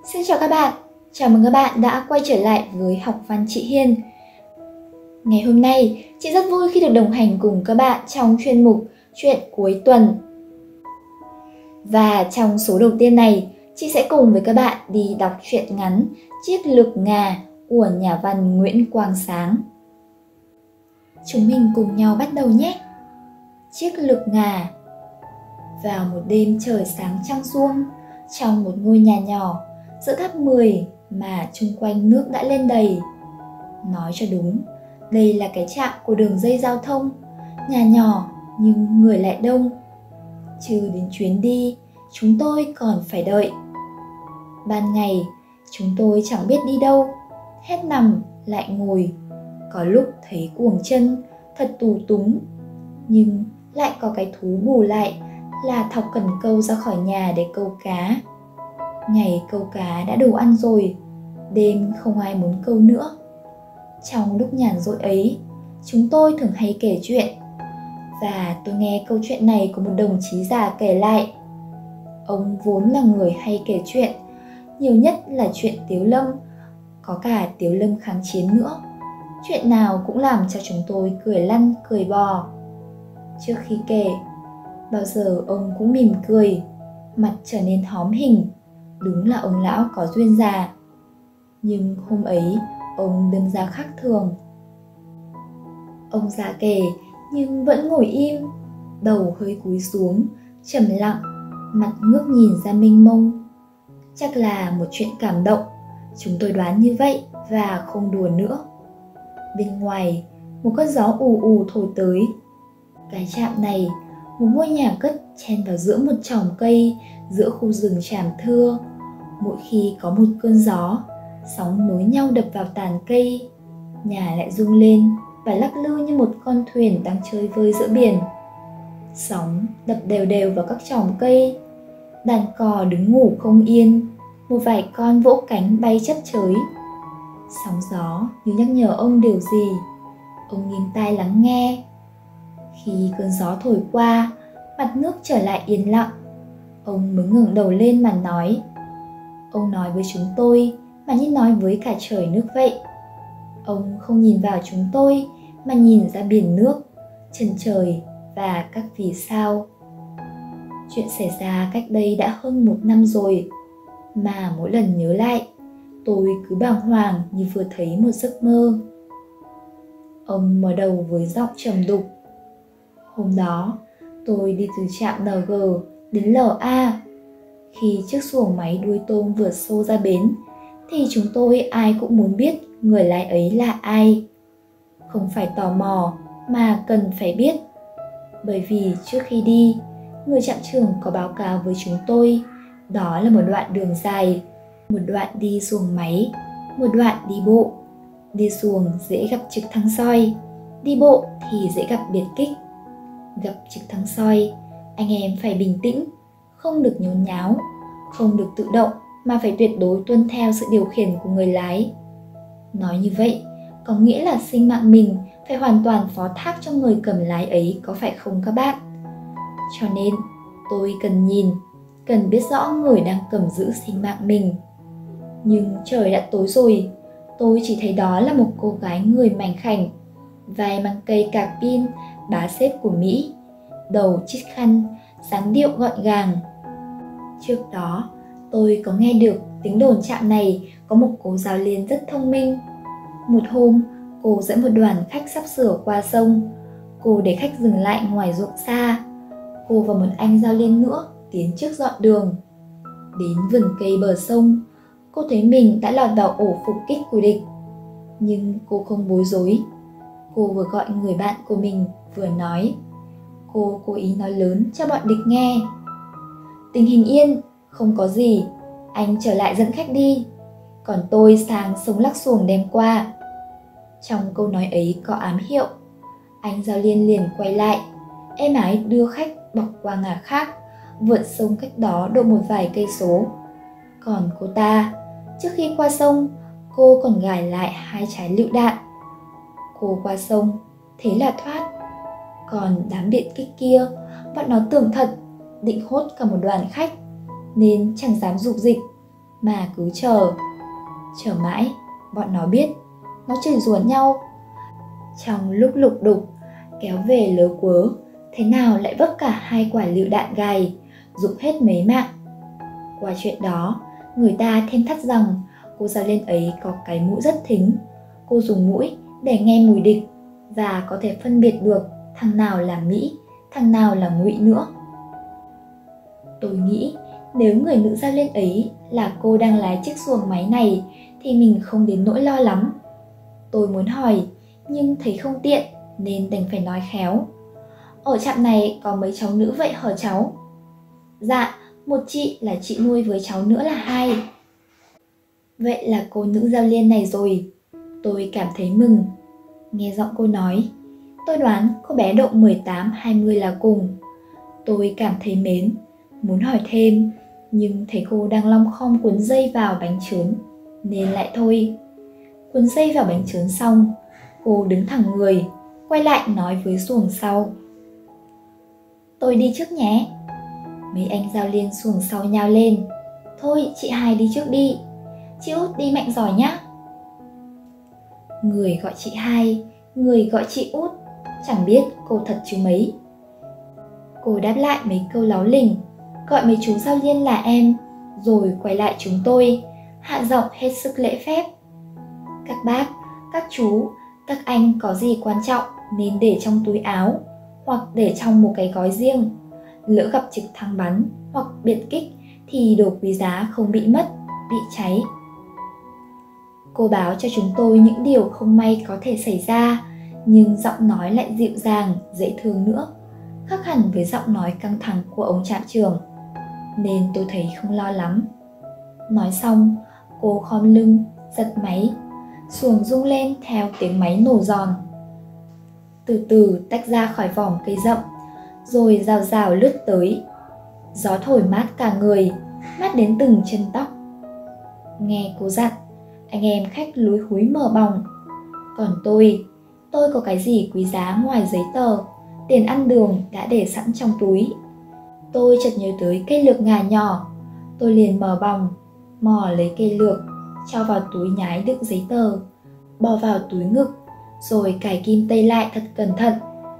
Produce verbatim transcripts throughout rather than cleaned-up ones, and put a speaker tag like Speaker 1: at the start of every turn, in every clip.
Speaker 1: Xin chào các bạn, chào mừng các bạn đã quay trở lại với Học Văn chị Hiên. Ngày hôm nay, chị rất vui khi được đồng hành cùng các bạn trong chuyên mục Chuyện cuối tuần. Và trong số đầu tiên này, chị sẽ cùng với các bạn đi đọc truyện ngắn Chiếc lược ngà của nhà văn Nguyễn Quang Sáng. Chúng mình cùng nhau bắt đầu nhé! Chiếc lược ngà. Vào một đêm trời sáng trăng suông, trong một ngôi nhà nhỏ giữa tháp mười mà chung quanh nước đã lên đầy. Nói cho đúng, đây là cái trạm của đường dây giao thông, nhà nhỏ nhưng người lại đông. Trừ đến chuyến đi, chúng tôi còn phải đợi. Ban ngày, chúng tôi chẳng biết đi đâu, hết nằm lại ngồi, có lúc thấy cuồng chân, thật tù túng. Nhưng lại có cái thú bù lại là thọc cần câu ra khỏi nhà để câu cá. Ngày câu cá đã đủ ăn rồi, đêm không ai muốn câu nữa. Trong lúc nhàn rỗi ấy, chúng tôi thường hay kể chuyện. Và tôi nghe câu chuyện này của một đồng chí già kể lại. Ông vốn là người hay kể chuyện, nhiều nhất là chuyện Tiếu Lâm, có cả Tiếu Lâm kháng chiến nữa. Chuyện nào cũng làm cho chúng tôi cười lăn cười bò. Trước khi kể, bao giờ ông cũng mỉm cười, mặt trở nên hóm hình. Đúng là ông lão có duyên già. Nhưng hôm ấy, ông đâm ra khác thường. Ông già kể nhưng vẫn ngồi im, đầu hơi cúi xuống, trầm lặng, mặt ngước nhìn ra mênh mông. Chắc là một chuyện cảm động, chúng tôi đoán như vậy và không đùa nữa. Bên ngoài, một cơn gió ù ù thổi tới. Cái trạm này, một ngôi nhà cất chen vào giữa một chòm cây giữa khu rừng tràm thưa. Mỗi khi có một cơn gió, sóng nối nhau đập vào tàn cây, nhà lại rung lên và lắc lư như một con thuyền đang chơi vơi giữa biển. Sóng đập đều đều vào các chòm cây, đàn cò đứng ngủ không yên, một vài con vỗ cánh bay chấp chới. Sóng gió như nhắc nhở ông điều gì. Ông nghiêng tai lắng nghe. Khi cơn gió thổi qua, mặt nước trở lại yên lặng, ông mới ngẩng đầu lên mà nói. Ông nói với chúng tôi mà như nói với cả trời nước vậy. Ông không nhìn vào chúng tôi mà nhìn ra biển nước, chân trời và các vì sao. Chuyện xảy ra cách đây đã hơn một năm rồi, mà mỗi lần nhớ lại, tôi cứ bàng hoàng như vừa thấy một giấc mơ. Ông mở đầu với giọng trầm đục. Hôm đó, tôi đi từ trạm en giê đến lờ a. Khi chiếc xuồng máy đuôi tôm vừa xô ra bến, thì chúng tôi ai cũng muốn biết người lái ấy là ai. Không phải tò mò, mà cần phải biết. Bởi vì trước khi đi, người trạm trưởng có báo cáo với chúng tôi, đó là một đoạn đường dài, một đoạn đi xuồng máy, một đoạn đi bộ. Đi xuồng dễ gặp trực thăng soi, đi bộ thì dễ gặp biệt kích. Gặp trực thăng soi, anh em phải bình tĩnh, không được nhốn nháo, không được tự động mà phải tuyệt đối tuân theo sự điều khiển của người lái. Nói như vậy, có nghĩa là sinh mạng mình phải hoàn toàn phó thác cho người cầm lái ấy, có phải không các bạn? Cho nên, tôi cần nhìn, cần biết rõ người đang cầm giữ sinh mạng mình. Nhưng trời đã tối rồi, tôi chỉ thấy đó là một cô gái người mảnh khảnh, vai mang cây cạc pin, bá xếp của Mỹ, đầu chít khăn, dáng điệu gọn gàng. Trước đó, tôi có nghe được tiếng đồn trạm này có một cô giáo liên rất thông minh. Một hôm, cô dẫn một đoàn khách sắp sửa qua sông. Cô để khách dừng lại ngoài ruộng xa. Cô và một anh giao liên nữa tiến trước dọn đường. Đến vườn cây bờ sông, cô thấy mình đã lọt vào ổ phục kích của địch. Nhưng cô không bối rối. Cô vừa gọi người bạn của mình vừa nói. Cô cố ý nói lớn cho bọn địch nghe. Tình hình yên, không có gì, anh trở lại dẫn khách đi, còn tôi sang sông lắc xuồng đem qua. Trong câu nói ấy có ám hiệu. Anh giao liên liền quay lại, êm ái đưa khách bọc qua ngả khác, vượt sông cách đó độ một vài cây số. Còn cô ta, trước khi qua sông, cô còn gài lại hai trái lựu đạn. Cô qua sông, thế là thoát. Còn đám biệt kích kia, bọn nó tưởng thật, định hốt cả một đoàn khách, nên chẳng dám dục dịch. mà cứ chờ. Chờ mãi, bọn nó biết, nó chửi rủa nhau. Trong lúc lục đục, kéo về lớ quớ, thế nào lại vấp cả hai quả lựu đạn gài, rụng hết mấy mạng. Qua chuyện đó, người ta thêm thắt rằng cô giáo liên ấy có cái mũi rất thính. Cô dùng mũi để nghe mùi địch và có thể phân biệt được thằng nào là Mỹ, thằng nào là Ngụy nữa. Tôi nghĩ nếu người nữ giao liên ấy là cô đang lái chiếc xuồng máy này thì mình không đến nỗi lo lắm. Tôi muốn hỏi nhưng thấy không tiện nên đành phải nói khéo. Ở trạm này có mấy cháu nữ vậy hả cháu? Dạ, một chị là chị nuôi với cháu nữa là hai. Vậy là cô nữ giao liên này rồi. Tôi cảm thấy mừng. Nghe giọng cô nói, tôi đoán cô bé độ mười tám hai mươi là cùng. Tôi cảm thấy mến, muốn hỏi thêm, nhưng thấy cô đang long khom cuốn dây vào bánh chướn, nên lại thôi. Cuốn dây vào bánh chướn xong, cô đứng thẳng người, quay lại nói với xuồng sau. Tôi đi trước nhé. Mấy anh giao liên xuồng sau nhao lên. Thôi chị Hai đi trước đi, chị Út đi mạnh giỏi nhá. Người gọi chị Hai, người gọi chị Út, chẳng biết cô thật chứ mấy. Cô đáp lại mấy câu láo lỉnh, gọi mấy chú giao liên là em, rồi quay lại chúng tôi, hạ giọng hết sức lễ phép. Các bác, các chú, các anh có gì quan trọng nên để trong túi áo, hoặc để trong một cái gói riêng. Lỡ gặp trực thăng bắn hoặc biệt kích thì đồ quý giá không bị mất, bị cháy. Cô báo cho chúng tôi những điều không may có thể xảy ra, nhưng giọng nói lại dịu dàng, dễ thương nữa, khác hẳn với giọng nói căng thẳng của ông trạm trưởng, nên tôi thấy không lo lắm. Nói xong, cô khom lưng, giật máy, xuồng rung lên theo tiếng máy nổ giòn. Từ từ tách ra khỏi vòm cây rậm, rồi rào rào lướt tới. Gió thổi mát cả người, mát đến từng chân tóc. Nghe cô dặn, anh em khách lúi húi mở bòng. Còn tôi, tôi có cái gì quý giá ngoài giấy tờ, tiền ăn đường đã để sẵn trong túi. Tôi chợt nhớ tới cây lược ngà nhỏ. Tôi liền mở bòng, mò lấy cây lược, cho vào túi nhái đựng giấy tờ, bỏ vào túi ngực, rồi cài kim tây lại thật cẩn thận.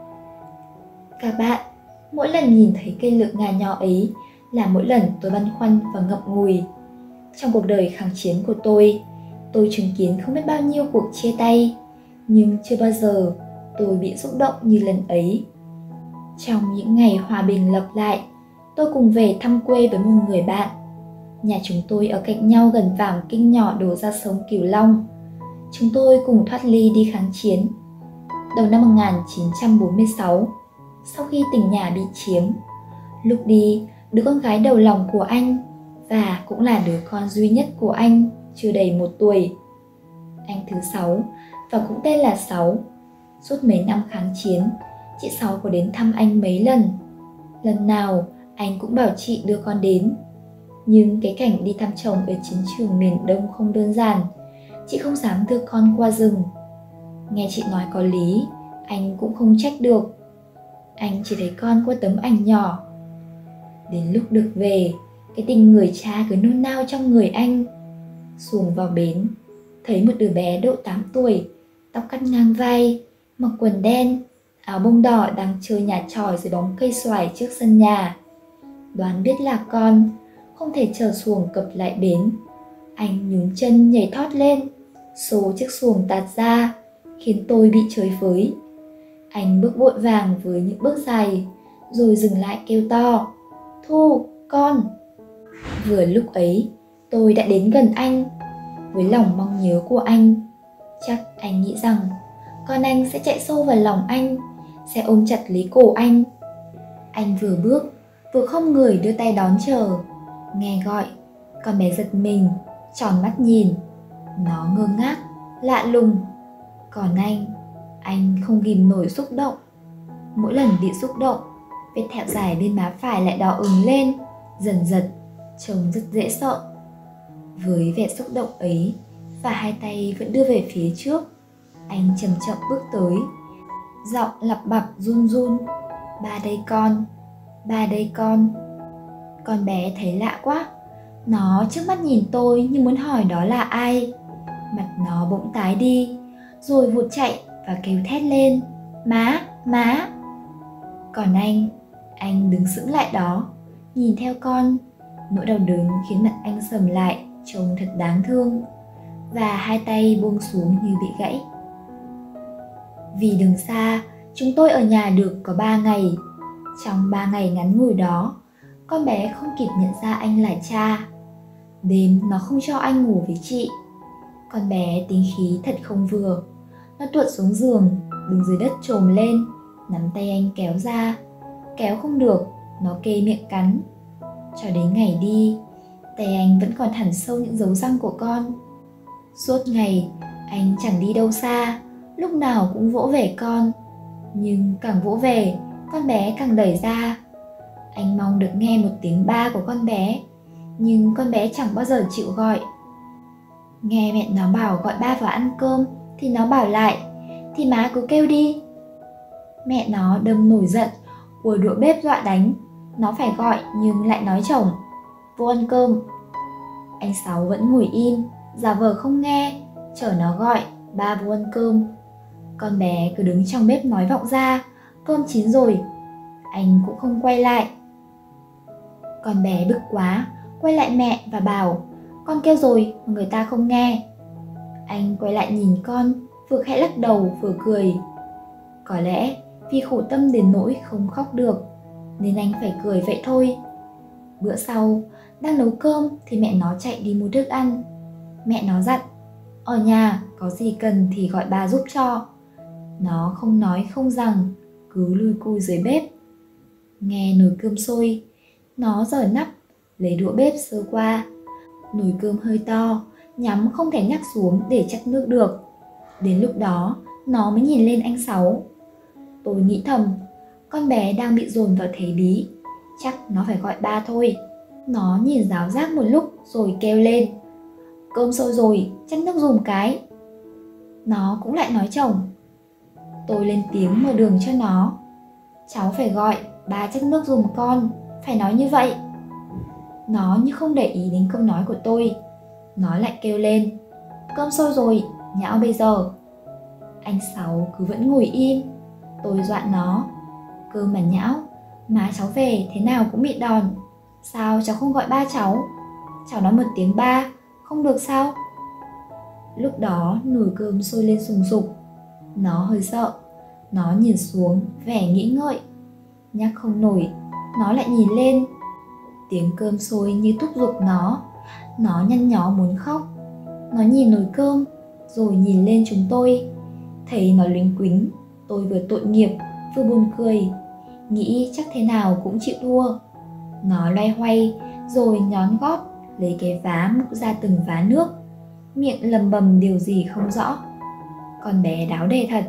Speaker 1: Các bạn, mỗi lần nhìn thấy cây lược ngà nhỏ ấy là mỗi lần tôi băn khoăn và ngậm ngùi. Trong cuộc đời kháng chiến của tôi, tôi chứng kiến không biết bao nhiêu cuộc chia tay, nhưng chưa bao giờ tôi bị xúc động như lần ấy. Trong những ngày hòa bình lập lại, tôi cùng về thăm quê với một người bạn. Nhà chúng tôi ở cạnh nhau gần vàm kinh nhỏ đổ ra sông Cửu Long. Chúng tôi cùng thoát ly đi kháng chiến. Đầu năm một nghìn chín trăm bốn mươi sáu, sau khi tỉnh nhà bị chiếm, lúc đi, đứa con gái đầu lòng của anh và cũng là đứa con duy nhất của anh chưa đầy một tuổi. Anh thứ sáu và cũng tên là Sáu. Suốt mấy năm kháng chiến, chị Sáu có đến thăm anh mấy lần. Lần nào anh cũng bảo chị đưa con đến. Nhưng cái cảnh đi thăm chồng ở chiến trường miền Đông không đơn giản. Chị không dám đưa con qua rừng. Nghe chị nói có lý, anh cũng không trách được. Anh chỉ thấy con qua tấm ảnh nhỏ. Đến lúc được về, cái tình người cha cứ nôn nao trong người anh. Xuồng vào bến, thấy một đứa bé độ tám tuổi, tóc cắt ngang vai, mặc quần đen, áo bông đỏ đang chơi nhà tròi dưới bóng cây xoài trước sân nhà. Đoán biết là con, không thể chở xuồng cập lại bến. Anh nhún chân nhảy thót lên, xô chiếc xuồng tạt ra, khiến tôi bị chới với. Anh bước vội vàng với những bước dài, rồi dừng lại kêu to, Thu, con. Vừa lúc ấy, tôi đã đến gần anh. Với lòng mong nhớ của anh, chắc anh nghĩ rằng con anh sẽ chạy sâu vào lòng anh, sẽ ôm chặt lấy cổ anh. Anh vừa bước, vừa không người đưa tay đón chờ. Nghe gọi, con bé giật mình, tròn mắt nhìn. Nó ngơ ngác, lạ lùng. Còn anh, anh không ghim nổi xúc động. Mỗi lần bị xúc động, vết thẹo dài bên má phải lại đỏ ửng lên, dần dần, trông rất dễ sợ. Với vẻ xúc động ấy và hai tay vẫn đưa về phía trước, anh chậm chậm bước tới, giọng lặp bặp run run, ba đây con, ba đây con. Con bé thấy lạ quá, Nó trước mắt nhìn tôi như muốn hỏi đó là ai. Mặt nó bỗng tái đi, rồi vụt chạy và kêu thét lên: Má, má! Còn anh, anh đứng sững lại đó, nhìn theo con. Nỗi đau đớn khiến mặt anh sầm lại, trông thật đáng thương, và hai tay buông xuống như bị gãy. Vì đường xa, chúng tôi ở nhà được có ba ngày. Trong ba ngày ngắn ngủi đó, con bé không kịp nhận ra anh là cha. Đêm nó không cho anh ngủ với chị. Con bé tính khí thật không vừa. Nó tuột xuống giường, đứng dưới đất chồm lên, nắm tay anh kéo ra. Kéo không được, nó kê miệng cắn. Cho đến ngày đi, tay anh vẫn còn hằn sâu những dấu răng của con. Suốt ngày, anh chẳng đi đâu xa, lúc nào cũng vỗ về con. Nhưng càng vỗ về, con bé càng đẩy ra. Anh mong được nghe một tiếng ba của con bé, nhưng con bé chẳng bao giờ chịu gọi. Nghe mẹ nó bảo gọi ba vào ăn cơm, thì nó bảo lại: Thì má cứ kêu đi. Mẹ nó đâm nổi giận, ùa đũa bếp dọa đánh. Nó phải gọi nhưng lại nói chồng: Vô ăn cơm. Anh Sáu vẫn ngồi im, giả vờ không nghe, chờ nó gọi ba vô ăn cơm. Con bé cứ đứng trong bếp nói vọng ra: Cơm chín rồi. Anh cũng không quay lại. Con bé bực quá, quay lại mẹ và bảo: Con kêu rồi mà người ta không nghe. Anh quay lại nhìn con, vừa khẽ lắc đầu vừa cười. Có lẽ vì khổ tâm đến nỗi không khóc được, nên anh phải cười vậy thôi. Bữa sau, đang nấu cơm thì mẹ nó chạy đi mua thức ăn. Mẹ nó dặn: Ở nhà có gì cần thì gọi bà giúp cho. Nó không nói không rằng, cứ lui cui dưới bếp. Nghe nồi cơm sôi, nó giở nắp, lấy đũa bếp sơ qua. Nồi cơm hơi to, nhắm không thể nhắc xuống để chắc nước được. Đến lúc đó, nó mới nhìn lên anh Sáu. Tôi nghĩ thầm, con bé đang bị dồn vào thế bí, chắc nó phải gọi ba thôi. Nó nhìn ráo rác một lúc rồi kêu lên: Cơm sôi rồi, chắc nước dùm cái. Nó cũng lại nói chồng. Tôi lên tiếng mở đường cho nó: Cháu phải gọi ba chắc nước dùm con, phải nói như vậy. Nó như không để ý đến câu nói của tôi. Nó lại kêu lên: Cơm sôi rồi, nhão bây giờ. Anh Sáu cứ vẫn ngồi im. Tôi dọa nó: Cơm mà nhão, má cháu về thế nào cũng bị đòn. Sao cháu không gọi ba cháu? Cháu nói một tiếng ba, không được sao? Lúc đó nồi cơm sôi lên sùng sục. Nó hơi sợ. Nó nhìn xuống vẻ nghĩ ngợi. Nhắc không nổi, nó lại nhìn lên. Tiếng cơm sôi như thúc giục nó. Nó nhăn nhó muốn khóc. Nó nhìn nồi cơm, rồi nhìn lên chúng tôi. Thấy nó lính quính, tôi vừa tội nghiệp, vừa buồn cười. Nghĩ chắc thế nào cũng chịu thua. Nó loay hoay, rồi nhón gót, lấy cái vá múc ra từng vá nước. Miệng lầm bầm điều gì không rõ. Con bé đáo đề thật.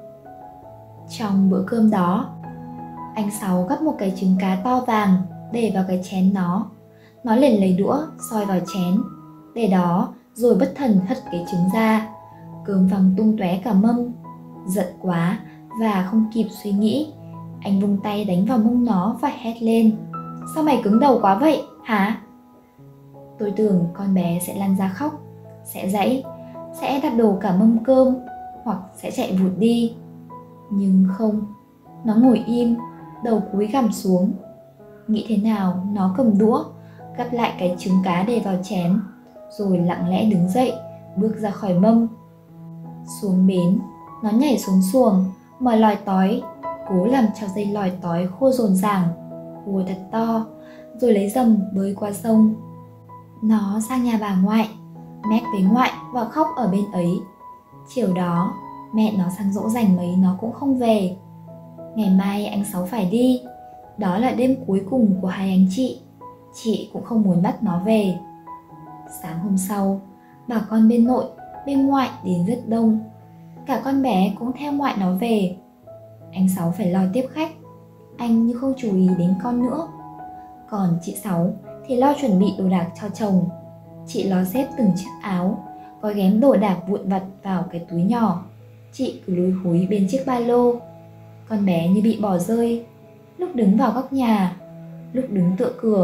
Speaker 1: Trong bữa cơm đó, anh Sáu gắp một cái trứng cá to vàng để vào cái chén nó. Nó liền lấy đũa soi vào chén, để đó rồi bất thần hất cái trứng ra. Cơm văng tung tóe cả mâm. Giận quá và không kịp suy nghĩ, anh vung tay đánh vào mông nó và hét lên: Sao mày cứng đầu quá vậy, hả? Tôi tưởng con bé sẽ lăn ra khóc, sẽ giãy, sẽ đạp đổ cả mâm cơm, hoặc sẽ chạy vụt đi. Nhưng không, nó ngồi im, đầu cúi gằm xuống. Nghĩ thế nào nó cầm đũa, gắp lại cái trứng cá để vào chén, rồi lặng lẽ đứng dậy, bước ra khỏi mâm. Xuống bến, nó nhảy xuống xuồng, mở lòi tói, cố làm cho dây lòi tói khô rồn ràng, khô thật to, rồi lấy dầm bơi qua sông. Nó sang nhà bà ngoại, mét với ngoại và khóc ở bên ấy. Chiều đó, mẹ nó sang dỗ dành mấy nó cũng không về. Ngày mai anh Sáu phải đi, đó là đêm cuối cùng của hai anh chị. Chị cũng không muốn bắt nó về. Sáng hôm sau, bà con bên nội, bên ngoại đến rất đông. Cả con bé cũng theo ngoại nó về. Anh Sáu phải lo tiếp khách. Anh như không chú ý đến con nữa. Còn chị Sáu thì lo chuẩn bị đồ đạc cho chồng. Chị lo xếp từng chiếc áo, gói ghém đồ đạc vụn vặt vào cái túi nhỏ. Chị cứ lúi húi bên chiếc ba lô. Con bé như bị bỏ rơi. Lúc đứng vào góc nhà, lúc đứng tựa cửa,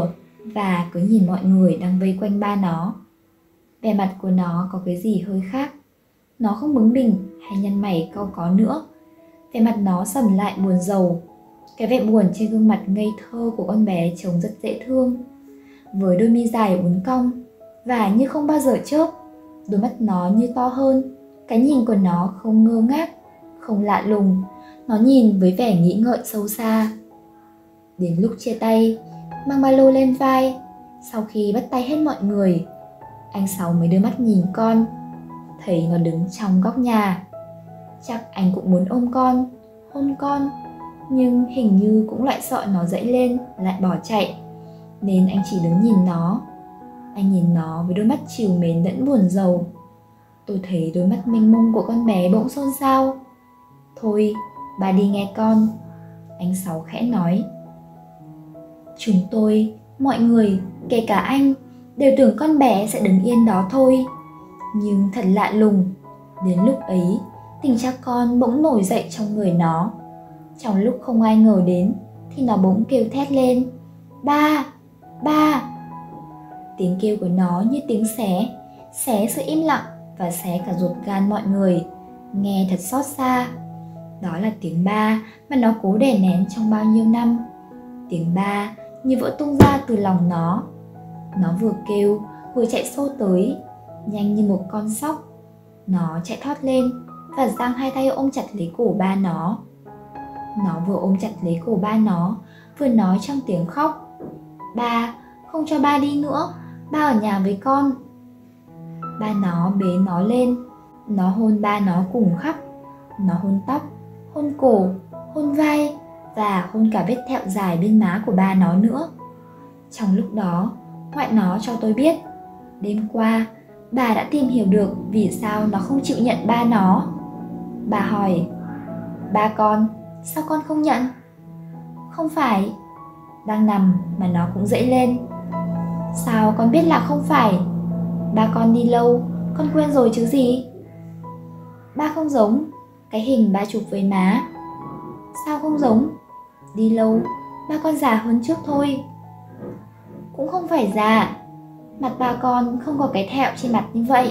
Speaker 1: và cứ nhìn mọi người đang vây quanh ba nó. Vẻ mặt của nó có cái gì hơi khác. Nó không bướng bỉnh hay nhăn mày cau có nữa. Vẻ mặt nó sầm lại buồn rầu. Cái vẻ buồn trên gương mặt ngây thơ của con bé trông rất dễ thương. Với đôi mi dài uốn cong và như không bao giờ chớp, đôi mắt nó như to hơn. Cái nhìn của nó không ngơ ngác, không lạ lùng. Nó nhìn với vẻ nghĩ ngợi sâu xa. Đến lúc chia tay, mang ba lô lên vai, sau khi bắt tay hết mọi người, anh Sáu mới đưa mắt nhìn con. Thấy nó đứng trong góc nhà. Chắc anh cũng muốn ôm con, hôn con, nhưng hình như cũng lại sợ nó dậy lên lại bỏ chạy, nên anh chỉ đứng nhìn nó. Anh nhìn nó với đôi mắt trìu mến lẫn buồn rầu. Tôi thấy đôi mắt mênh mông của con bé bỗng xôn xao. Thôi, bà đi nghe con, anh Sáu khẽ nói. Chúng tôi, mọi người, kể cả anh, đều tưởng con bé sẽ đứng yên đó thôi. Nhưng thật lạ lùng, đến lúc ấy, tình cha con bỗng nổi dậy trong người nó. Trong lúc không ai ngờ đến, thì nó bỗng kêu thét lên. Ba! Ba! Tiếng kêu của nó như tiếng xé, xé sự im lặng và xé cả ruột gan mọi người. Nghe thật xót xa. Đó là tiếng ba mà nó cố đè nén trong bao nhiêu năm. Tiếng ba như vỡ tung ra từ lòng nó. Nó vừa kêu, vừa chạy xô tới, nhanh như một con sóc. Nó chạy thoát lên và giang hai tay ôm chặt lấy cổ ba nó. Nó vừa ôm chặt lấy cổ ba nó, vừa nói trong tiếng khóc. Ba, không cho ba đi nữa, ba ở nhà với con. Ba nó bế nó lên, nó hôn ba nó cùng khóc. Nó hôn tóc, hôn cổ, hôn vai và hôn cả vết thẹo dài bên má của ba nó nữa. Trong lúc đó, ngoại nó cho tôi biết, đêm qua bà đã tìm hiểu được vì sao nó không chịu nhận ba nó. Bà hỏi, ba con, sao con không nhận? Không phải. Đang nằm mà nó cũng dậy lên. Sao con biết là không phải? Ba con đi lâu, con quên rồi chứ gì? Ba không giống cái hình ba chụp với má. Sao không giống? Đi lâu, ba con già hơn trước thôi. Cũng không phải già, mặt ba con không có cái thẹo trên mặt như vậy.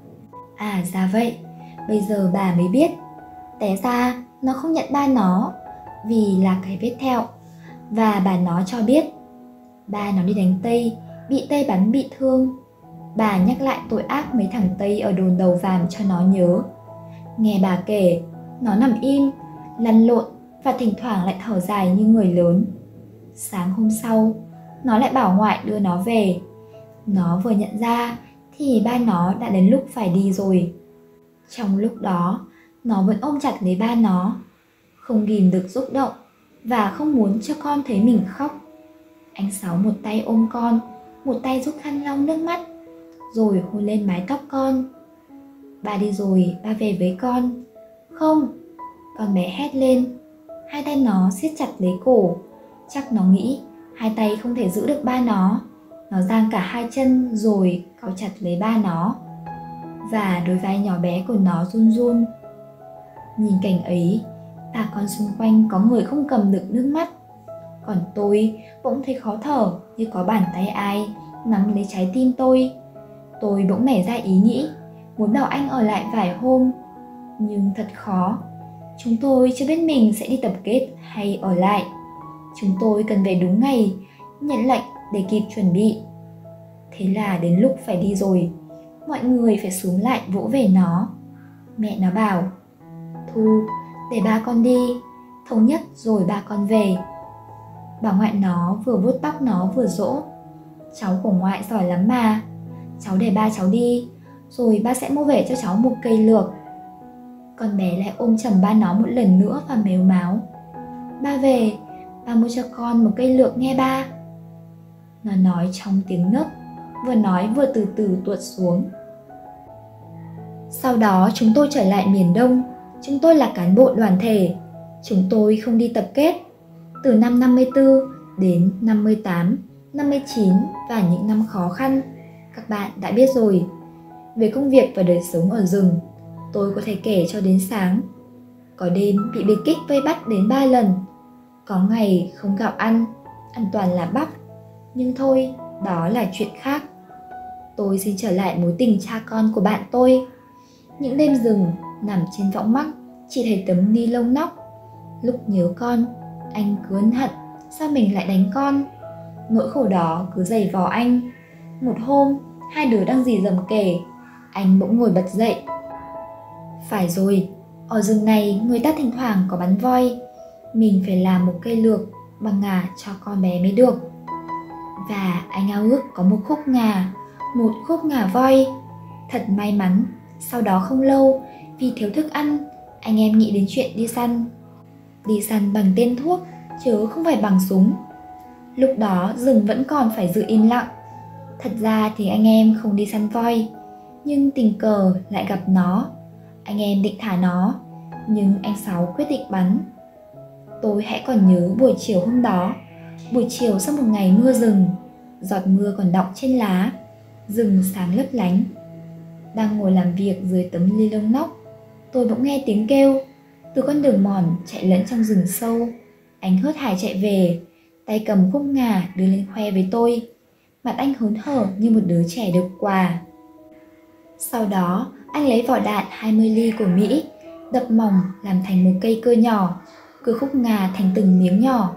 Speaker 1: À ra vậy, bây giờ bà mới biết. Té ra nó không nhận ba nó vì là cái vết thẹo. Và bà nó cho biết ba nó đi đánh Tây, bị Tây bắn bị thương. Bà nhắc lại tội ác mấy thằng Tây ở đồn Đầu Vàm cho nó nhớ. Nghe bà kể, nó nằm im, lăn lộn và thỉnh thoảng lại thở dài như người lớn. Sáng hôm sau, nó lại bảo ngoại đưa nó về. Nó vừa nhận ra thì ba nó đã đến lúc phải đi rồi. Trong lúc đó, nó vẫn ôm chặt lấy ba nó, không ghìm được xúc động và không muốn cho con thấy mình khóc. Anh Sáu một tay ôm con, một tay giúp khăn lau nước mắt, rồi hôn lên mái tóc con. Ba đi rồi, ba về với con. Không, con bé hét lên. Hai tay nó siết chặt lấy cổ. Chắc nó nghĩ hai tay không thể giữ được ba nó. Nó giang cả hai chân rồi cau chặt lấy ba nó. Và đôi vai nhỏ bé của nó run run. Nhìn cảnh ấy, bà con xung quanh có người không cầm được nước mắt. Còn tôi bỗng thấy khó thở, như có bàn tay ai nắm lấy trái tim tôi. Tôi bỗng nảy ra ý nghĩ muốn bảo anh ở lại vài hôm, nhưng thật khó. Chúng tôi chưa biết mình sẽ đi tập kết hay ở lại. Chúng tôi cần về đúng ngày, nhận lệnh để kịp chuẩn bị. Thế là đến lúc phải đi rồi, mọi người phải xúm lại vỗ về nó. Mẹ nó bảo, Thu, để ba con đi, thống nhất rồi ba con về. Bà ngoại nó vừa vuốt tóc nó vừa dỗ. Cháu của ngoại giỏi lắm mà, cháu để ba cháu đi, rồi ba sẽ mua về cho cháu một cây lược. Con bé lại ôm chầm ba nó một lần nữa và mếu máo. Ba về, ba mua cho con một cây lược nghe ba. Nó nói trong tiếng nấc, vừa nói vừa từ từ tuột xuống. Sau đó chúng tôi trở lại miền Đông. Chúng tôi là cán bộ đoàn thể. Chúng tôi không đi tập kết. Từ năm năm mươi tư đến năm mươi tám, năm mươi chín và những năm khó khăn, các bạn đã biết rồi. Về công việc và đời sống ở rừng, tôi có thể kể cho đến sáng. Có đêm bị biệt kích vây bắt đến ba lần. Có ngày không gạo ăn, ăn toàn là bắp. Nhưng thôi, đó là chuyện khác. Tôi xin trở lại mối tình cha con của bạn tôi. Những đêm rừng, nằm trên võng mắc, chỉ thấy tấm ni lông nóc. Lúc nhớ con, anh cứ ân hận sao mình lại đánh con. Nỗi khổ đó cứ giày vò anh. Một hôm, hai đứa đang rì rầm kể, anh bỗng ngồi bật dậy. Phải rồi, ở rừng này người ta thỉnh thoảng có bắn voi. Mình phải làm một cây lược bằng ngà cho con bé mới được. Và anh ao ước có một khúc ngà, một khúc ngà voi. Thật may mắn, sau đó không lâu, vì thiếu thức ăn, anh em nghĩ đến chuyện đi săn. Đi săn bằng tên thuốc, chứ không phải bằng súng. Lúc đó rừng vẫn còn phải giữ im lặng. Thật ra thì anh em không đi săn voi, nhưng tình cờ lại gặp nó. Anh em định thả nó, nhưng anh Sáu quyết định bắn. Tôi hãy còn nhớ buổi chiều hôm đó. Buổi chiều sau một ngày mưa rừng, giọt mưa còn đọng trên lá, rừng sáng lấp lánh. Đang ngồi làm việc dưới tấm ni lông nóc, tôi bỗng nghe tiếng kêu từ con đường mòn chạy lẫn trong rừng sâu. Anh hớt hải chạy về, tay cầm khúc ngà đưa lên khoe với tôi. Mặt anh hớn hở như một đứa trẻ được quà. Sau đó, anh lấy vỏ đạn hai mươi ly của Mỹ, đập mỏng làm thành một cây cưa nhỏ, cưa khúc ngà thành từng miếng nhỏ.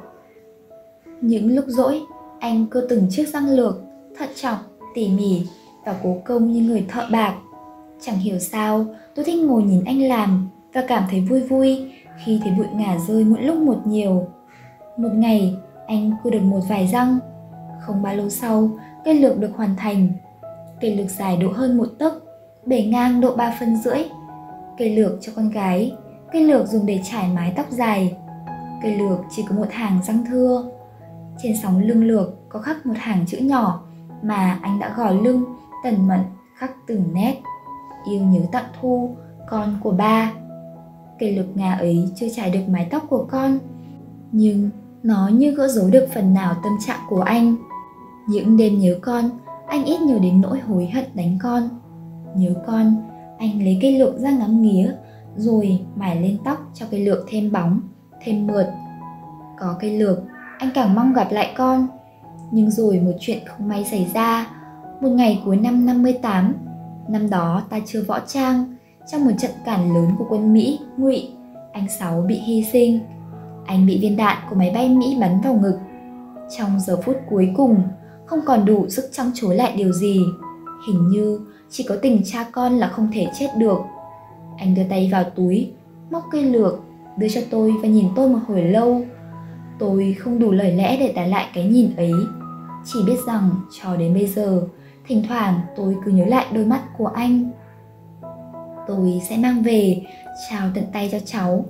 Speaker 1: Những lúc rỗi, anh cưa từng chiếc răng lược, thận trọng, tỉ mỉ và cố công như người thợ bạc. Chẳng hiểu sao, tôi thích ngồi nhìn anh làm và cảm thấy vui vui khi thấy bụi ngà rơi mỗi lúc một nhiều. Một ngày, anh cưa được một vài răng. Không bao lâu sau, cây lược được hoàn thành. Cây lược dài độ hơn một tấc, bề ngang độ ba phân rưỡi. Cây lược cho con gái, cây lược dùng để trải mái tóc dài. Cây lược chỉ có một hàng răng thưa. Trên sóng lưng lược có khắc một hàng chữ nhỏ mà anh đã gò lưng tần mật khắc từng nét. Yêu nhớ tặng Thu, con của ba. Cây lược ngà ấy chưa trải được mái tóc của con, nhưng nó như gỡ rối được phần nào tâm trạng của anh. Những đêm nhớ con, anh ít nhớ đến nỗi hối hận đánh con. Nhớ con, anh lấy cây lược ra ngắm nghía, rồi mài lên tóc cho cây lược thêm bóng, thêm mượt. Có cây lược, anh càng mong gặp lại con. Nhưng rồi một chuyện không may xảy ra. Một ngày cuối năm năm mươi tám, năm đó ta chưa võ trang, trong một trận càn lớn của quân Mỹ, Ngụy, anh Sáu bị hy sinh. Anh bị viên đạn của máy bay Mỹ bắn vào ngực. Trong giờ phút cuối cùng, không còn đủ sức trăng chối lại điều gì. Hình như chỉ có tình cha con là không thể chết được. Anh đưa tay vào túi, móc cây lược, đưa cho tôi và nhìn tôi một hồi lâu. Tôi không đủ lời lẽ để tả lại cái nhìn ấy. Chỉ biết rằng cho đến bây giờ, thỉnh thoảng tôi cứ nhớ lại đôi mắt của anh. Tôi sẽ mang về, trao tận tay cho cháu.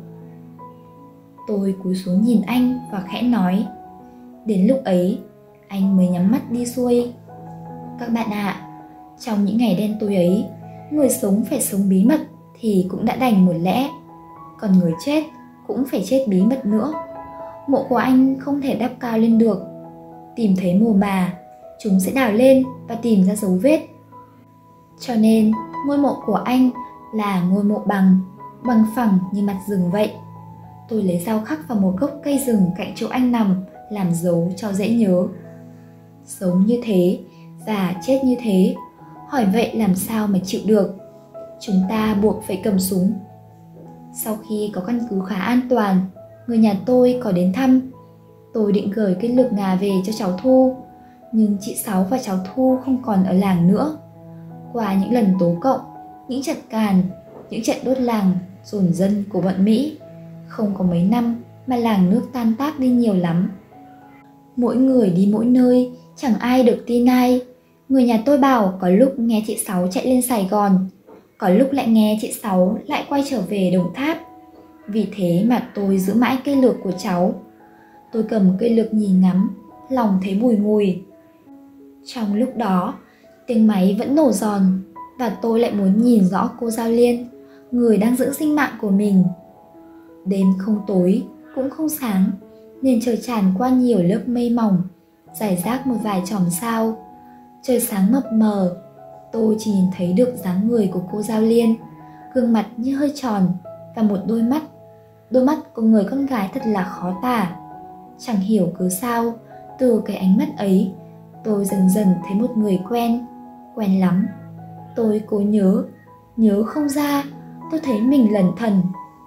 Speaker 1: Tôi cúi xuống nhìn anh và khẽ nói. Đến lúc ấy, anh mới nhắm mắt đi xuôi. Các bạn ạ, à, trong những ngày đen tối ấy, người sống phải sống bí mật thì cũng đã đành một lẽ. Còn người chết cũng phải chết bí mật nữa. Mộ của anh không thể đắp cao lên được. Tìm thấy mồ mà, chúng sẽ đào lên và tìm ra dấu vết. Cho nên, ngôi mộ của anh là ngôi mộ bằng, bằng phẳng như mặt rừng vậy. Tôi lấy dao khắc vào một gốc cây rừng cạnh chỗ anh nằm, làm dấu cho dễ nhớ. Sống như thế và chết như thế, hỏi vậy làm sao mà chịu được. Chúng ta buộc phải cầm súng. Sau khi có căn cứ khá an toàn, người nhà tôi có đến thăm. Tôi định gửi cây lược ngà về cho cháu Thu, nhưng chị Sáu và cháu Thu không còn ở làng nữa. Qua những lần tố cộng, những trận càn, những trận đốt làng, dồn dân của bọn Mỹ, không có mấy năm mà làng nước tan tác đi nhiều lắm. Mỗi người đi mỗi nơi, chẳng ai được tin ai. Người nhà tôi bảo có lúc nghe chị Sáu chạy lên Sài Gòn, có lúc lại nghe chị Sáu lại quay trở về Đồng Tháp. Vì thế mà tôi giữ mãi cây lược của cháu. Tôi cầm cây lược nhìn ngắm, lòng thấy bùi ngùi. Trong lúc đó, tiếng máy vẫn nổ giòn và tôi lại muốn nhìn rõ cô Giao Liên, người đang giữ sinh mạng của mình. Đêm không tối, cũng không sáng, nên trời tràn qua nhiều lớp mây mỏng, rải rác một vài chòm sao. Trời sáng mập mờ, tôi chỉ nhìn thấy được dáng người của cô Giao Liên, gương mặt như hơi tròn và một đôi mắt. Đôi mắt của người con gái thật là khó tả. Chẳng hiểu cứ sao, từ cái ánh mắt ấy tôi dần dần thấy một người quen, quen lắm. Tôi cố nhớ, nhớ không ra, tôi thấy mình lẩn thẩn.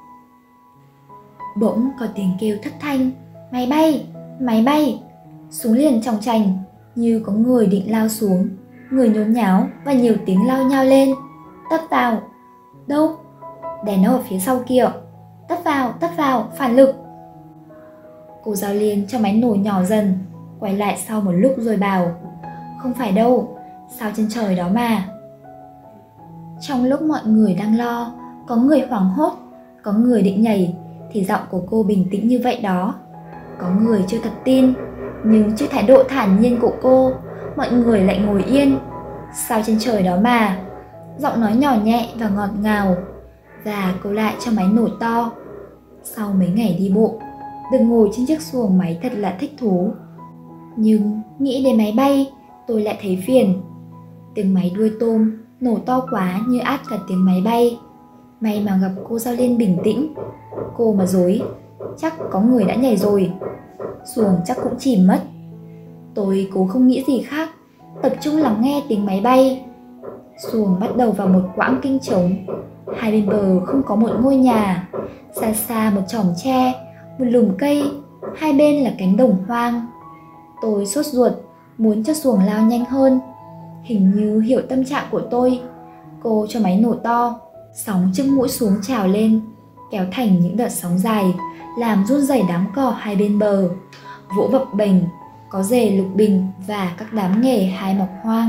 Speaker 1: Bỗng có tiếng kêu thất thanh, máy bay, máy bay. Súng liền chòng chành, như có người định lao xuống. Người nhốn nháo và nhiều tiếng lao nhao lên. Tấp vào. Đâu? Đèn nó ở phía sau kia. Tấp vào, tấp vào, phản lực. Cô giáo Liên cho máy nổ nhỏ dần, quay lại sau một lúc rồi bảo, không phải đâu, sao trên trời đó mà. Trong lúc mọi người đang lo, có người hoảng hốt, có người định nhảy, thì giọng của cô bình tĩnh như vậy đó. Có người chưa thật tin, nhưng trước thái độ thản nhiên của cô, mọi người lại ngồi yên. Sao trên trời đó mà. Giọng nói nhỏ nhẹ và ngọt ngào. Và cô lại cho máy nổ to. Sau mấy ngày đi bộ, được ngồi trên chiếc xuồng máy thật là thích thú. Nhưng nghĩ đến máy bay, tôi lại thấy phiền. Tiếng máy đuôi tôm nổ to quá như át cả tiếng máy bay. May mà gặp cô giáo Liên bình tĩnh. Cô mà dối, chắc có người đã nhảy rồi. Xuồng chắc cũng chìm mất. Tôi cố không nghĩ gì khác, tập trung lắng nghe tiếng máy bay. Xuồng bắt đầu vào một quãng kinh trống. Hai bên bờ không có một ngôi nhà. Xa xa một chòm tre, một lùm cây, hai bên là cánh đồng hoang. Tôi sốt ruột, muốn cho xuồng lao nhanh hơn. Hình như hiểu tâm trạng của tôi. Cô cho máy nổ to, sóng trước mũi xuống trào lên, kéo thành những đợt sóng dài, làm run rẩy đám cỏ hai bên bờ. Vỗ bập bềnh, có rể lục bình và các đám nghề hai mọc hoang.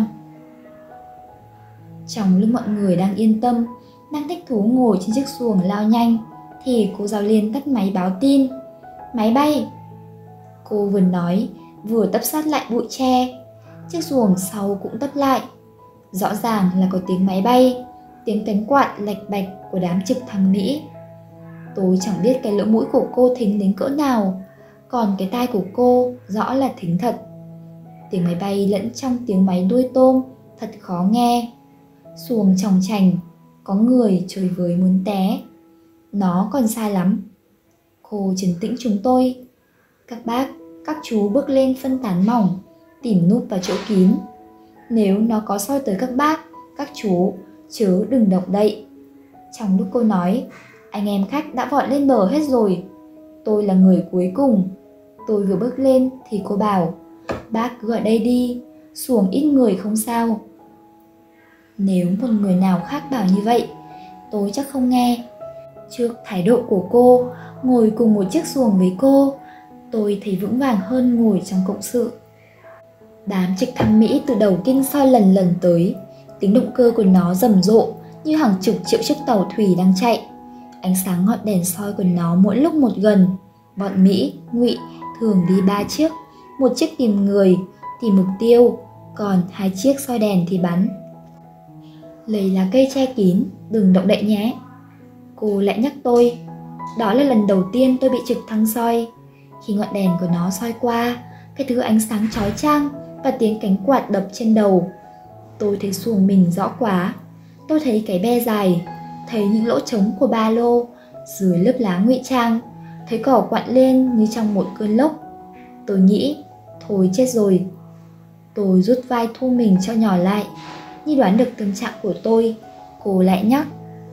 Speaker 1: Trong lúc mọi người đang yên tâm, đang thích thú ngồi trên chiếc xuồng lao nhanh, thì cô giáo Liên tắt máy báo tin. Máy bay. Cô vừa nói, vừa tấp sát lại bụi tre. Chiếc xuồng sau cũng tấp lại. Rõ ràng là có tiếng máy bay, tiếng cánh quạt lạch bạch của đám trực thăng Mỹ. Tôi chẳng biết cái lỗ mũi của cô thính đến cỡ nào, còn cái tai của cô rõ là thính thật. Tiếng máy bay lẫn trong tiếng máy đuôi tôm thật khó nghe. Xuồng chòng chành, có người chơi với muốn té. Nó còn xa lắm. Cô trấn tĩnh chúng tôi. Các bác, các chú bước lên phân tán mỏng, tìm núp vào chỗ kín. Nếu nó có soi tới các bác, các chú, chớ đừng động đậy. Trong lúc cô nói, anh em khách đã vọt lên bờ hết rồi. Tôi là người cuối cùng. Tôi vừa bước lên thì cô bảo, bác cứ ở đây đi, xuồng ít người không sao. Nếu một người nào khác bảo như vậy, tôi chắc không nghe. Trước thái độ của cô, ngồi cùng một chiếc xuồng với cô, tôi thấy vững vàng hơn ngồi trong cộng sự. Đám trực thăng Mỹ từ đầu kinh soi lần lần tới. Tiếng động cơ của nó rầm rộ như hàng chục triệu chiếc tàu thủy đang chạy. Ánh sáng ngọn đèn soi của nó mỗi lúc một gần. Bọn Mỹ, Ngụy thường đi ba chiếc, một chiếc tìm người, tìm mục tiêu, còn hai chiếc soi đèn thì bắn. Lấy lá cây che kín, đừng động đậy nhé. Cô lại nhắc tôi. Đó là lần đầu tiên tôi bị trực thăng soi. Khi ngọn đèn của nó soi qua, cái thứ ánh sáng chói chang và tiếng cánh quạt đập trên đầu, tôi thấy xuồng mình rõ quá. Tôi thấy cái be dài, thấy những lỗ trống của ba lô dưới lớp lá ngụy trang, thấy cỏ quặn lên như trong một cơn lốc. Tôi nghĩ, thôi chết rồi. Tôi rút vai thu mình cho nhỏ lại. Như đoán được tâm trạng của tôi, cô lại nhắc.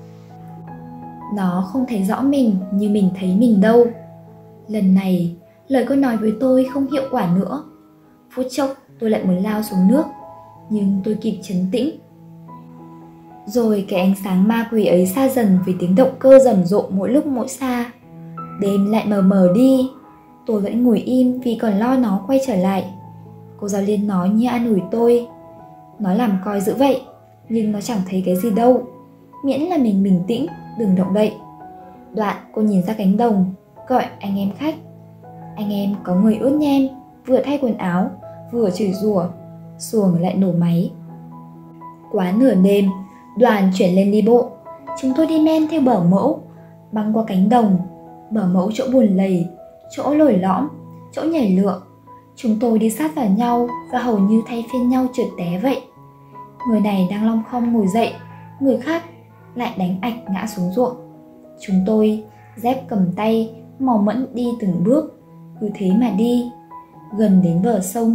Speaker 1: Nó không thấy rõ mình như mình thấy mình đâu. Lần này, lời cô nói với tôi không hiệu quả nữa. Phút chốc tôi lại muốn lao xuống nước, nhưng tôi kịp trấn tĩnh. Rồi cái ánh sáng ma quỷ ấy xa dần vì tiếng động cơ rầm rộ mỗi lúc mỗi xa. Đêm lại mờ mờ đi. Tôi vẫn ngồi im vì còn lo nó quay trở lại. Cô giáo Liên nói như an ủi tôi. Nó làm coi dữ vậy, nhưng nó chẳng thấy cái gì đâu. Miễn là mình bình tĩnh, đừng động đậy. Đoạn cô nhìn ra cánh đồng, gọi anh em khách. Anh em có người ướt nhem, vừa thay quần áo, vừa chửi rủa. Xuồng lại nổ máy. Quá nửa đêm, đoàn chuyển lên đi bộ. Chúng tôi đi men theo bờ mẫu, băng qua cánh đồng. Bờ mẫu chỗ bùn lầy, chỗ lồi lõm, chỗ nhảy lựa. Chúng tôi đi sát vào nhau và hầu như thay phiên nhau trượt té vậy. Người này đang long khom ngồi dậy, người khác lại đánh ạch ngã xuống ruộng. Chúng tôi, dép cầm tay, mò mẫm đi từng bước, cứ thế mà đi. Gần đến bờ sông,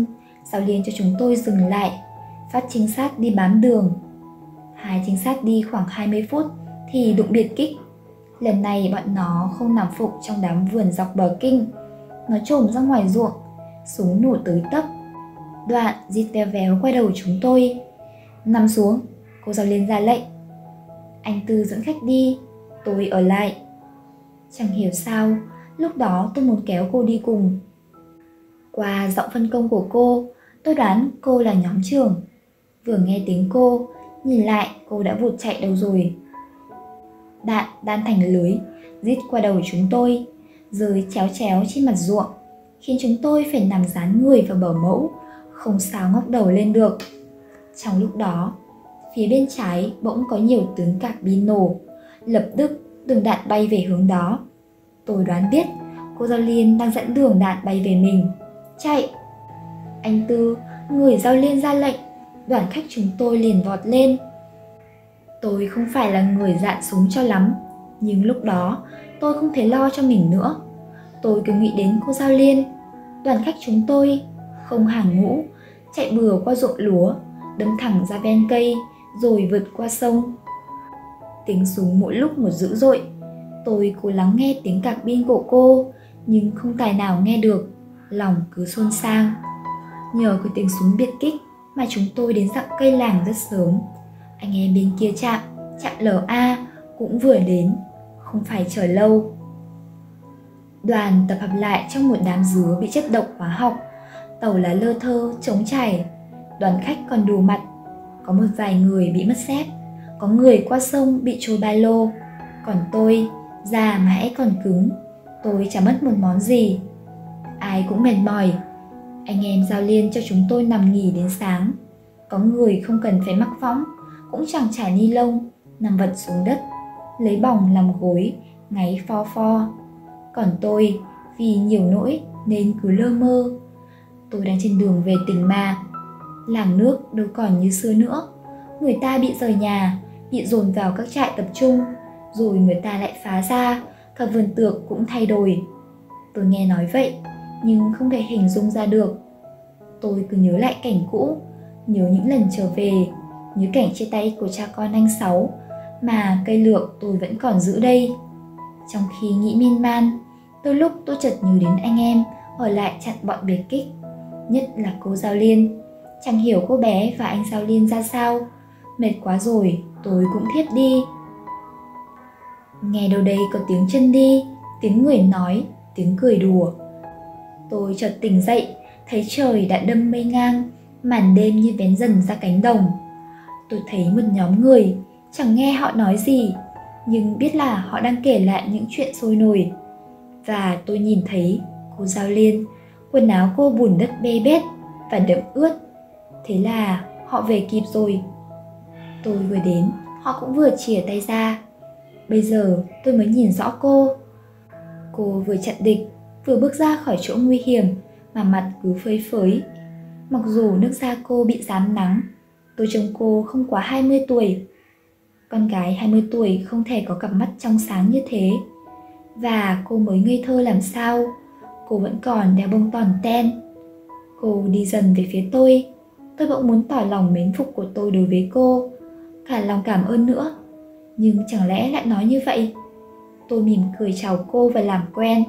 Speaker 1: Giáo liên cho chúng tôi dừng lại, phát trinh sát đi bám đường. Hai trinh sát đi khoảng hai mươi phút thì đụng biệt kích. Lần này bọn nó không nằm phục trong đám vườn dọc bờ kinh, nó trồm ra ngoài ruộng, súng nổ tới tấp. Đoạn Dít véo véo quay đầu chúng tôi. Nằm xuống, cô giáo liên ra lệnh. Anh Tư dẫn khách đi, tôi ở lại. Chẳng hiểu sao, lúc đó tôi muốn kéo cô đi cùng. Qua giọng phân công của cô, tôi đoán cô là nhóm trưởng. Vừa nghe tiếng cô, nhìn lại cô đã vụt chạy đâu rồi. Đạn đan thành lưới, rít qua đầu chúng tôi, rơi chéo chéo trên mặt ruộng, khiến chúng tôi phải nằm dán người vào bờ mẫu, không sao ngóc đầu lên được. Trong lúc đó, phía bên trái bỗng có nhiều tiếng cạc bi nổ, lập tức đường đạn bay về hướng đó. Tôi đoán biết cô giáo liên đang dẫn đường đạn bay về mình. Chạy! Anh Tư, người giáo liên ra lệnh, đoàn khách chúng tôi liền vọt lên. Tôi không phải là người dạn súng cho lắm, nhưng lúc đó tôi không thể lo cho mình nữa. Tôi cứ nghĩ đến cô giáo liên. Đoàn khách chúng tôi không hàng ngũ, chạy bừa qua ruộng lúa, đâm thẳng ra ven cây, rồi vượt qua sông. Tiếng súng mỗi lúc một dữ dội. Tôi cố lắng nghe tiếng cạc pin của cô, nhưng không tài nào nghe được, lòng cứ xôn xao. Nhờ cái tiếng súng biệt kích mà chúng tôi đến dặm cây làng rất sớm. Anh em bên kia trạm, trạm lờ a cũng vừa đến, không phải chờ lâu. Đoàn tập hợp lại trong một đám dứa bị chất độc hóa học. Tàu lá lơ thơ, trống trải. Đoàn khách còn đủ mặt. Có một vài người bị mất dép, có người qua sông bị trôi ba lô. Còn tôi, da mãi còn cứng, tôi chả mất một món gì. Ai cũng mệt mỏi. Anh em giao liên cho chúng tôi nằm nghỉ đến sáng. Có người không cần phải mắc võng, cũng chẳng trải ni lông, nằm vật xuống đất, lấy bòng làm gối, ngáy pho pho. Còn tôi, vì nhiều nỗi nên cứ lơ mơ. Tôi đang trên đường về tỉnh mà. Làng nước đâu còn như xưa nữa. Người ta bị rời nhà, bị dồn vào các trại tập trung, rồi người ta lại phá ra, cả vườn tược cũng thay đổi. Tôi nghe nói vậy, nhưng không thể hình dung ra được. Tôi cứ nhớ lại cảnh cũ, nhớ những lần trở về, nhớ cảnh chia tay của cha con anh Sáu, mà cây lược tôi vẫn còn giữ đây. Trong khi nghĩ miên man, đôi lúc tôi chợt nhớ đến anh em ở lại chặn bọn biệt kích, nhất là cô giáo liên. Chẳng hiểu cô bé và anh giáo liên ra sao. Mệt quá rồi, tôi cũng thiếp đi. Nghe đâu đây có tiếng chân đi, tiếng người nói, tiếng cười đùa. Tôi chợt tỉnh dậy, thấy trời đã đâm mây ngang, màn đêm như vén dần ra cánh đồng. Tôi thấy một nhóm người, chẳng nghe họ nói gì, nhưng biết là họ đang kể lại những chuyện sôi nổi. Và tôi nhìn thấy cô giáo liên, quần áo cô bùn đất bê bết và đẫm ướt. Thế là họ về kịp rồi. Tôi vừa đến, họ cũng vừa chìa tay ra. Bây giờ tôi mới nhìn rõ cô. Cô vừa chặn địch, vừa bước ra khỏi chỗ nguy hiểm mà mặt cứ phơi phới. Mặc dù nước da cô bị rám nắng, tôi trông cô không quá hai mươi tuổi. Con gái hai mươi tuổi không thể có cặp mắt trong sáng như thế. Và cô mới ngây thơ làm sao, cô vẫn còn đeo bông tòn ten. Cô đi dần về phía tôi. Tôi bỗng muốn tỏ lòng mến phục của tôi đối với cô, cả lòng cảm ơn nữa. Nhưng chẳng lẽ lại nói như vậy? Tôi mỉm cười chào cô và làm quen.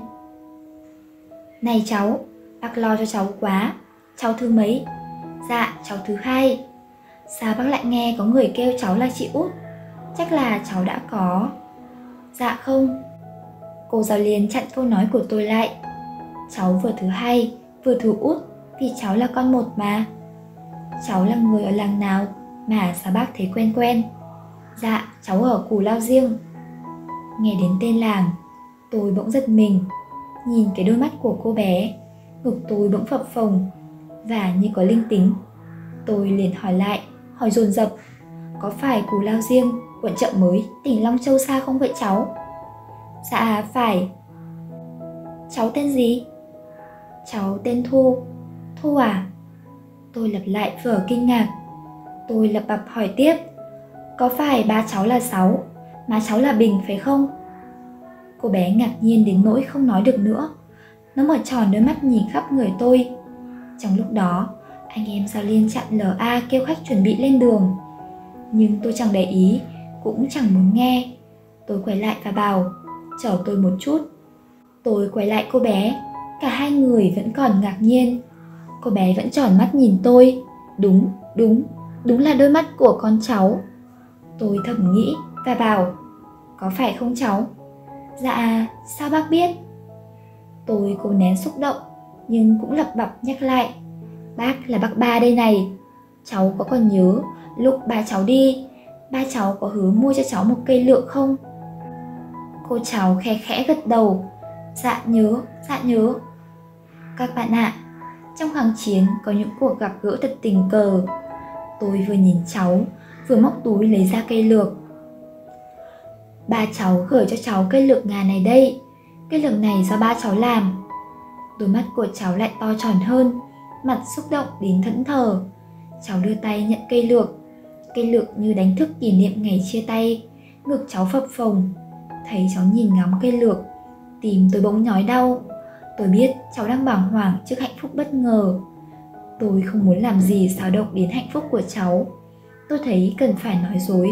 Speaker 1: Này cháu, bác lo cho cháu quá. Cháu thứ mấy? Dạ, cháu thứ hai. Sao bác lại nghe có người kêu cháu là chị Út? Chắc là cháu đã có. Dạ không. Cô giáo liên chặn câu nói của tôi lại. Cháu vừa thứ hai, vừa thứ Út, vì cháu là con một mà. Cháu là người ở làng nào mà sao bác thấy quen quen? Dạ, cháu ở Cù Lao Riêng. Nghe đến tên làng, tôi bỗng giật mình. Nhìn cái đôi mắt của cô bé, ngực tôi bỗng phập phồng và như có linh tính. Tôi liền hỏi lại, hỏi dồn dập. Có phải Cù Lao Riêng, quận Chợ Mới, tỉnh Long Châu xa không vậy cháu? Dạ, phải. Cháu tên gì? Cháu tên Thu. Thu à? Tôi lặp lại vờ kinh ngạc. Tôi lặp bặp hỏi tiếp. Có phải ba cháu là Sáu, má cháu là Bình phải không? Cô bé ngạc nhiên đến nỗi không nói được nữa. Nó mở tròn đôi mắt nhìn khắp người tôi. Trong lúc đó, Anh em Giao Liên chặn lờ a kêu khách chuẩn bị lên đường. Nhưng tôi chẳng để ý, cũng chẳng muốn nghe. Tôi quay lại và bảo, chờ tôi một chút. Tôi quay lại cô bé, cả hai người vẫn còn ngạc nhiên. Cô bé vẫn tròn mắt nhìn tôi. Đúng, đúng, đúng là đôi mắt của con cháu. Tôi thầm nghĩ và bảo, có phải không cháu? Dạ, sao bác biết? Tôi cố nén xúc động, nhưng cũng lặp bặp nhắc lại, bác là bác ba đây này. Cháu có còn nhớ lúc ba cháu đi, ba cháu có hứa mua cho cháu một cây lược không? Cô cháu khẽ khẽ gật đầu, dạ nhớ, dạ nhớ. Các bạn ạ, à, trong kháng chiến có những cuộc gặp gỡ thật tình cờ. Tôi vừa nhìn cháu, vừa móc túi lấy ra cây lược. Ba cháu gửi cho cháu cây lược ngà này đây. Cây lược này do ba cháu làm. Đôi mắt của cháu lại to tròn hơn, mặt xúc động đến thẫn thờ. Cháu đưa tay nhận cây lược. Cây lược như đánh thức kỷ niệm ngày chia tay. Ngực cháu phập phồng. Thấy cháu nhìn ngắm cây lược, tim tôi bỗng nhói đau. Tôi biết cháu đang bàng hoàng trước hạnh phúc bất ngờ. Tôi không muốn làm gì xáo động đến hạnh phúc của cháu. Tôi thấy cần phải nói dối.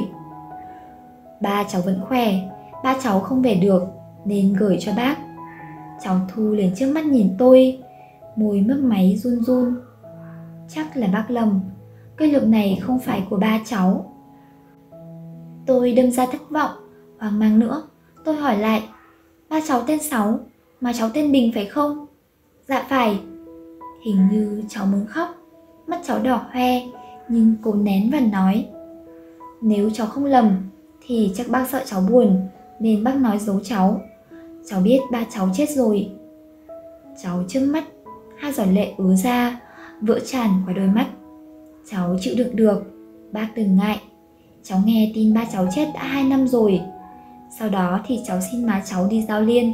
Speaker 1: Ba cháu vẫn khỏe, ba cháu không về được nên gửi cho bác. Cháu thu lên trước mắt nhìn tôi, môi mấp máy run run. Chắc là bác lầm, cây lược này không phải của ba cháu. Tôi đâm ra thất vọng, hoang mang nữa. Tôi hỏi lại, ba cháu tên Sáu, mà cháu tên Bình phải không? Dạ phải. Hình như cháu muốn khóc, mắt cháu đỏ hoe, nhưng cố nén và nói, nếu cháu không lầm thì chắc bác sợ cháu buồn nên bác nói giấu cháu. Cháu biết ba cháu chết rồi. Cháu chớp mắt, hai giọt lệ ứa ra, vỡ tràn qua đôi mắt. Cháu chịu đựng được, bác đừng ngại. Cháu nghe tin ba cháu chết đã hai năm rồi. Sau đó thì cháu xin má cháu đi Giao Liên.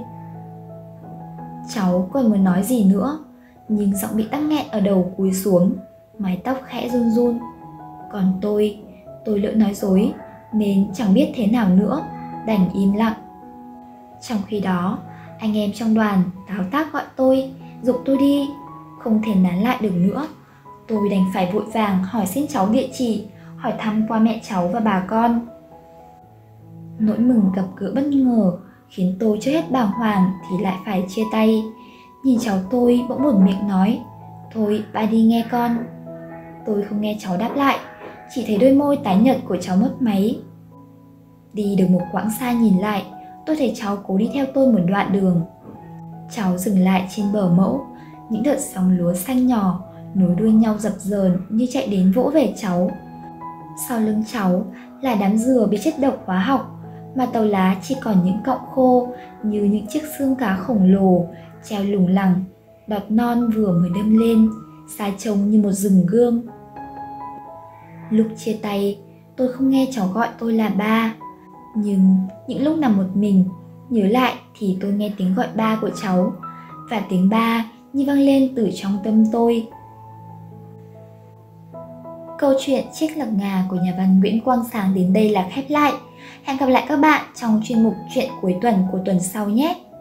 Speaker 1: Cháu còn muốn nói gì nữa, nhưng giọng bị tắc nghẹn ở đầu cúi xuống, mái tóc khẽ run run. Còn tôi, tôi lỡ nói dối nên chẳng biết thế nào nữa, đành im lặng. Trong khi đó, anh em trong đoàn táo tác gọi tôi, giục tôi đi, không thể nán lại được nữa. Tôi đành phải vội vàng hỏi xin cháu địa chỉ, hỏi thăm qua mẹ cháu và bà con. Nỗi mừng gặp gỡ bất ngờ khiến tôi chưa hết bàng hoàng thì lại phải chia tay. Nhìn cháu tôi bỗng buột miệng nói, thôi ba đi nghe con. Tôi không nghe cháu đáp lại, chỉ thấy đôi môi tái nhợt của cháu mấp máy. Đi được một quãng xa nhìn lại, tôi thấy cháu cố đi theo tôi một đoạn đường. Cháu dừng lại trên bờ mẫu, những đợt sóng lúa xanh nhỏ nối đuôi nhau dập dờn như chạy đến vỗ về cháu. Sau lưng cháu là đám dừa bị chất độc hóa học, mà tàu lá chỉ còn những cọng khô như những chiếc xương cá khổng lồ treo lủng lẳng, đọt non vừa mới đâm lên, xa trông như một rừng gương. Lúc chia tay, tôi không nghe cháu gọi tôi là ba, nhưng những lúc nằm một mình, nhớ lại thì tôi nghe tiếng gọi ba của cháu, và tiếng ba như vang lên từ trong tâm tôi. Câu chuyện Chiếc lược ngà của nhà văn Nguyễn Quang Sáng đến đây là khép lại. Hẹn gặp lại các bạn trong chuyên mục chuyện cuối tuần của tuần sau nhé!